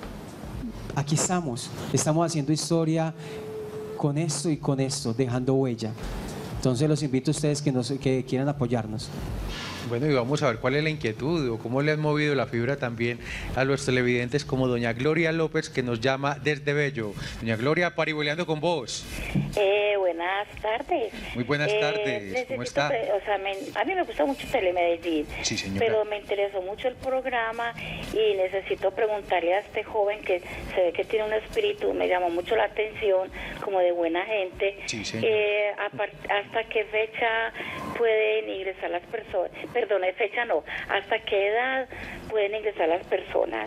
aquí estamos haciendo historia con esto y con esto, dejando huella. Entonces los invito a ustedes que quieran apoyarnos. Bueno, y vamos a ver cuál es la inquietud o cómo le han movido la fibra también a los televidentes como doña Gloria López, que nos llama desde Bello. Doña Gloria, pariboleando con vos. Buenas tardes. Muy buenas tardes. ¿Cómo está? A mí me gusta mucho Telemedellín. Sí, señora. Pero me interesó mucho el programa y necesito preguntarle a este joven que se ve que tiene un espíritu, me llamó mucho la atención, como de buena gente. Sí, señora. ¿Hasta qué fecha pueden ingresar las personas? Perdón, fecha no. ¿Hasta qué edad pueden ingresar las personas?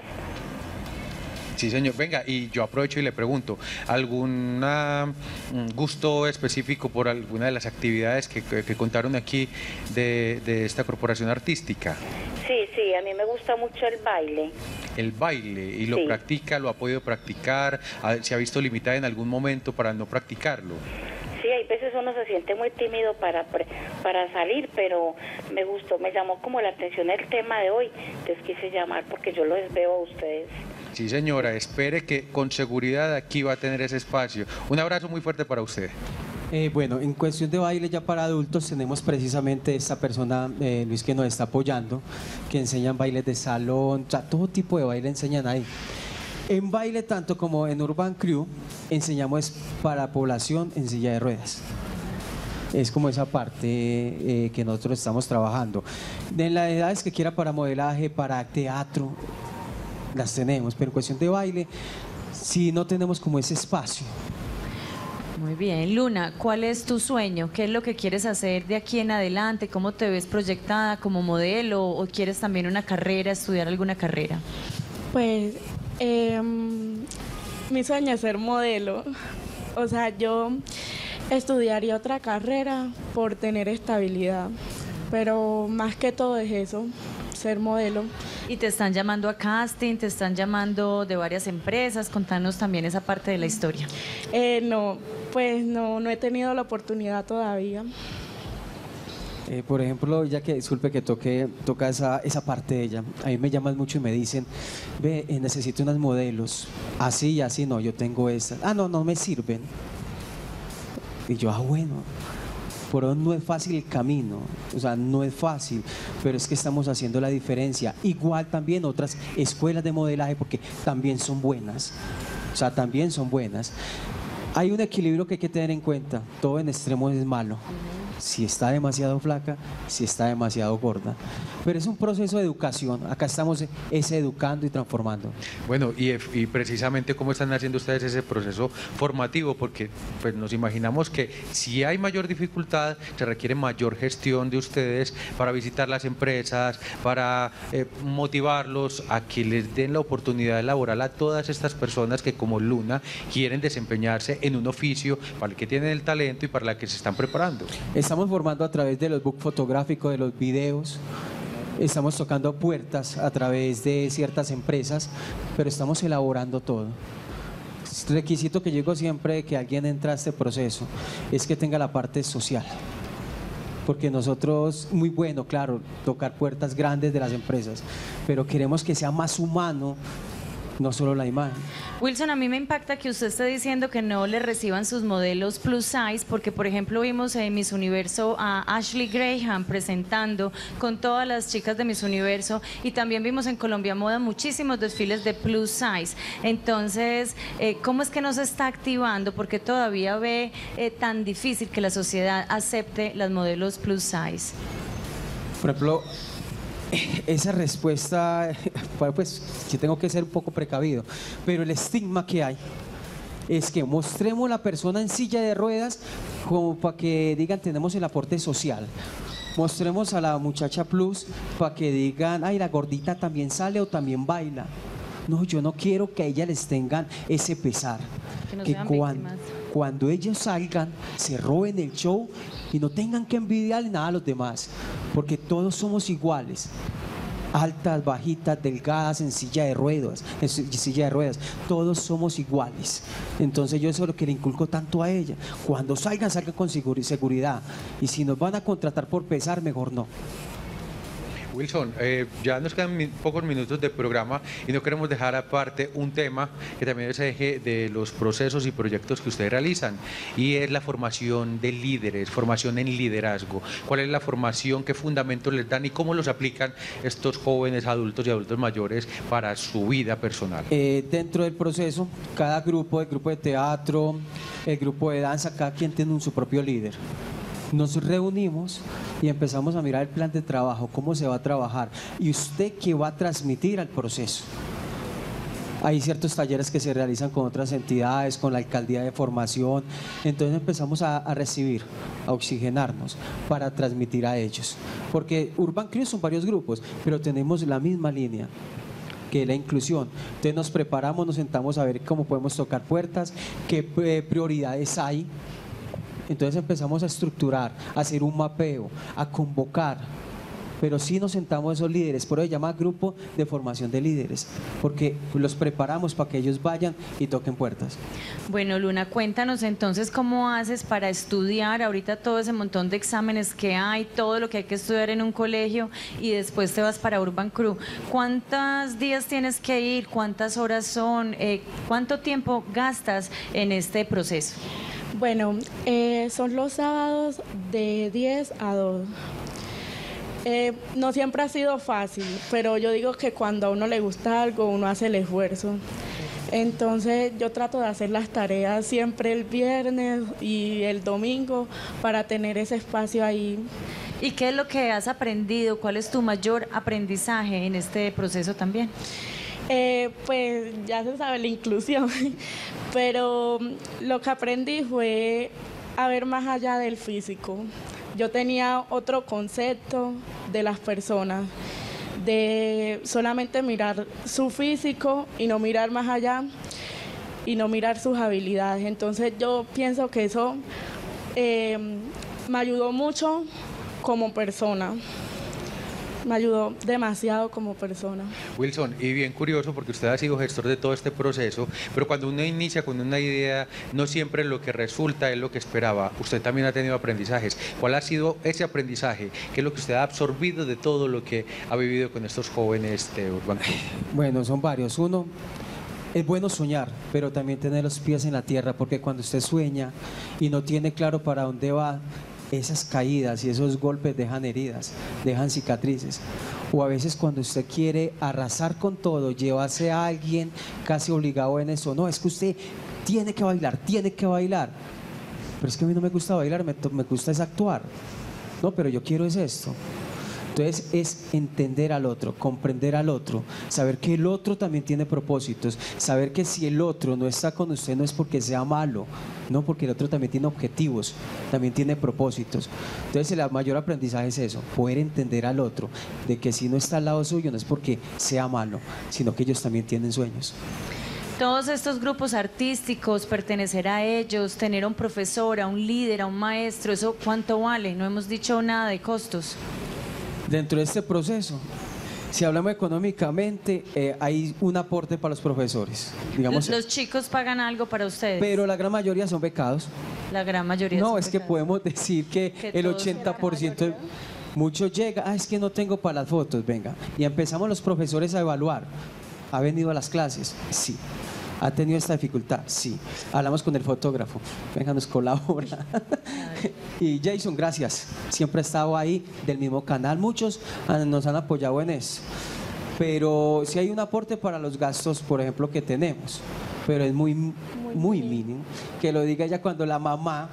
Sí, señor. Venga, y yo aprovecho y le pregunto, ¿algún gusto específico por alguna de las actividades que contaron aquí de esta corporación artística? Sí, a mí me gusta mucho el baile. El baile, ¿y lo practica, lo ha podido practicar? ¿Se ha visto limitada en algún momento para no practicarlo? Sí, hay veces uno se siente muy tímido para salir, pero me gustó, me llamó como la atención el tema de hoy, entonces quise llamar porque yo los veo a ustedes. Sí, señora, espere que con seguridad aquí va a tener ese espacio. Un abrazo muy fuerte para usted. Bueno, en cuestión de baile ya para adultos tenemos precisamente esta persona, Luis, que nos está apoyando, que enseñan bailes de salón, o sea, todo tipo de baile enseñan ahí. En baile, tanto como en Urban Crew, enseñamos para población en silla de ruedas. Es como esa parte que nosotros estamos trabajando. De las edades que quiera para modelaje, para teatro, las tenemos, pero en cuestión de baile, sí no tenemos como ese espacio. Muy bien. Luna, ¿cuál es tu sueño? ¿Qué es lo que quieres hacer de aquí en adelante? ¿Cómo te ves proyectada como modelo o quieres también una carrera, estudiar alguna carrera? Pues mi sueño es ser modelo. O sea, yo estudiaría otra carrera por tener estabilidad, pero más que todo es eso, ser modelo. ¿Y te están llamando a casting? ¿Te están llamando de varias empresas? Contanos también esa parte de la historia. No, pues no he tenido la oportunidad todavía. Por ejemplo, ya que disculpe que toca esa parte de ella, a mí me llaman mucho y me dicen, ve, necesito unos modelos, así y así, no, yo tengo esas, no me sirven. Y yo, bueno, Por eso no es fácil el camino, o sea, no es fácil, pero es que estamos haciendo la diferencia. Igual también otras escuelas de modelaje, porque también son buenas, o sea, también son buenas. Hay un equilibrio que hay que tener en cuenta, todo en extremo es malo. Si está demasiado flaca, si está demasiado gorda. Pero es un proceso de educación, acá estamos educando y transformando. Bueno, y precisamente cómo están haciendo ustedes ese proceso formativo, porque pues nos imaginamos que si hay mayor dificultad, se requiere mayor gestión de ustedes para visitar las empresas, para motivarlos a que les den la oportunidad laboral a todas estas personas que como Luna quieren desempeñarse en un oficio para el que tienen el talento y para la que se están preparando. Estamos formando a través de los books fotográficos, de los videos, estamos tocando puertas a través de ciertas empresas, pero estamos elaborando todo. El requisito que llegó siempre de que alguien entra a este proceso es que tenga la parte social. Porque nosotros, muy bueno, claro, tocar puertas grandes de las empresas, pero queremos que sea más humano, no solo la imagen. Wilson, a mí me impacta que usted esté diciendo que no le reciban sus modelos plus size, porque por ejemplo vimos en Miss Universo a Ashley Graham presentando con todas las chicas de Miss Universo, y también vimos en Colombia Moda muchísimos desfiles de plus size. Entonces, ¿cómo es que no se está activando? Porque todavía ve tan difícil que la sociedad acepte las modelos plus size. Por ejemplo, esa respuesta, pues yo tengo que ser un poco precavido, pero el estigma que hay es que mostremos la persona en silla de ruedas como para que digan tenemos el aporte social. Mostremos a la muchacha plus para que digan, ay, la gordita también sale o también baila. No, yo no quiero que a ellas les tengan ese pesar. Que no que sean cuando ellos salgan, se roben el show y no tengan que envidiarle nada a los demás, porque todos somos iguales. Altas, bajitas, delgadas, en silla de ruedas, todos somos iguales. Entonces yo eso es lo que le inculco tanto a ella. Cuando salgan con seguridad, y si nos van a contratar por pesar, mejor no. Wilson, ya nos quedan pocos minutos de programa y no queremos dejar aparte un tema que también es eje de los procesos y proyectos que ustedes realizan, y es la formación de líderes, formación en liderazgo. ¿Cuál es la formación, qué fundamentos les dan y cómo los aplican estos jóvenes adultos y adultos mayores para su vida personal? Dentro del proceso, cada grupo, el grupo de teatro, el grupo de danza, cada quien tiene su propio líder. Nos reunimos y empezamos a mirar el plan de trabajo, cómo se va a trabajar y usted qué va a transmitir al proceso. Hay ciertos talleres que se realizan con otras entidades, con la alcaldía de formación, entonces empezamos a recibir, a oxigenarnos para transmitir a ellos. Porque Urban Crew son varios grupos, pero tenemos la misma línea, que es la inclusión. Entonces nos preparamos, nos sentamos a ver cómo podemos tocar puertas, qué prioridades hay. Entonces empezamos a estructurar, a hacer un mapeo, a convocar, pero sí nos sentamos esos líderes, por eso se llama grupo de formación de líderes, porque los preparamos para que ellos vayan y toquen puertas. Bueno, Luna, cuéntanos entonces cómo haces para estudiar ahorita todo ese montón de exámenes que hay, todo lo que hay que estudiar en un colegio, y después te vas para Urban Crew. ¿Cuántos días tienes que ir? ¿Cuántas horas son? ¿Cuánto tiempo gastas en este proceso? Bueno, son los sábados de 10 a 2. No siempre ha sido fácil, pero yo digo que cuando a uno le gusta algo, uno hace el esfuerzo. Entonces yo trato de hacer las tareas siempre el viernes y el domingo para tener ese espacio ahí. ¿Y qué es lo que has aprendido? ¿Cuál es tu mayor aprendizaje en este proceso también? Pues ya se sabe la inclusión, pero lo que aprendí fue a ver más allá del físico. Yo tenía otro concepto de las personas, de solamente mirar su físico y no mirar más allá y no mirar sus habilidades. Entonces yo pienso que eso me ayudó mucho como persona. Me ayudó demasiado como persona. Wilson, y bien curioso porque usted ha sido gestor de todo este proceso, pero cuando uno inicia con una idea, no siempre lo que resulta es lo que esperaba. Usted también ha tenido aprendizajes. ¿Cuál ha sido ese aprendizaje? ¿Qué es lo que usted ha absorbido de todo lo que ha vivido con estos jóvenes de Urban Crew? Bueno, son varios. Uno, es bueno soñar, pero también tener los pies en la tierra, porque cuando usted sueña y no tiene claro para dónde va, esas caídas y esos golpes dejan heridas, dejan cicatrices. O a veces cuando usted quiere arrasar con todo, llevarse a alguien casi obligado en eso, no, es que usted tiene que bailar, pero es que a mí no me gusta bailar, me gusta es actuar, no, pero yo quiero es esto. Entonces es entender al otro, comprender al otro, saber que el otro también tiene propósitos, saber que si el otro no está con usted no es porque sea malo, no, porque el otro también tiene objetivos, también tiene propósitos. Entonces el mayor aprendizaje es eso, poder entender al otro, de que si no está al lado suyo no es porque sea malo, sino que ellos también tienen sueños. Todos estos grupos artísticos, pertenecer a ellos, tener a un profesor, a un líder, a un maestro, ¿eso cuánto vale? No hemos dicho nada de costos. Dentro de este proceso, si hablamos económicamente, hay un aporte para los profesores. Digamos, los chicos pagan algo para ustedes. Pero la gran mayoría son becados. La gran mayoría no, son es becados. Que podemos decir que el 80%, muchos llega, es que no tengo para las fotos, venga. Y empezamos los profesores a evaluar. ¿Ha venido a las clases? Sí. ¿Ha tenido esta dificultad? Sí. Hablamos con el fotógrafo. Venga, nos colabora. Y Jason, gracias. Siempre ha estado ahí del mismo canal. Muchos nos han apoyado en eso. Pero sí hay un aporte para los gastos, por ejemplo, que tenemos. Pero es muy mínimo. Que lo diga ella cuando la mamá,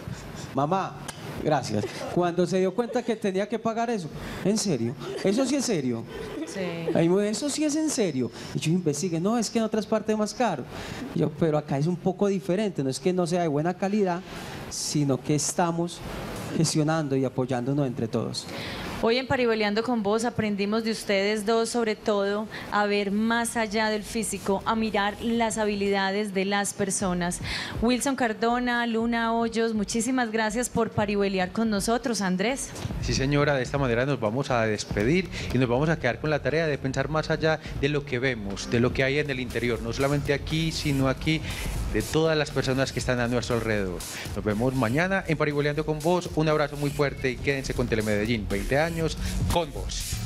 gracias. Cuando se dio cuenta que tenía que pagar eso. ¿En serio? ¿Eso sí es serio? Sí. Eso sí es en serio. Y yo investigué, no, es que en otras partes es más caro. Yo, pero acá es un poco diferente, no es que no sea de buena calidad, sino que estamos gestionando y apoyándonos entre todos. Hoy en Parihueliando con Vos aprendimos de ustedes dos, sobre todo, a ver más allá del físico, a mirar las habilidades de las personas. Wilson Cardona, Luna Hoyos, muchísimas gracias por parihueliar con nosotros. Andrés. Sí, señora, de esta manera nos vamos a despedir y nos vamos a quedar con la tarea de pensar más allá de lo que vemos, de lo que hay en el interior, no solamente aquí, sino aquí, de todas las personas que están a nuestro alrededor. Nos vemos mañana en Parihueliando con Vos. Un abrazo muy fuerte y quédense con Telemedellín. 20 años con vos.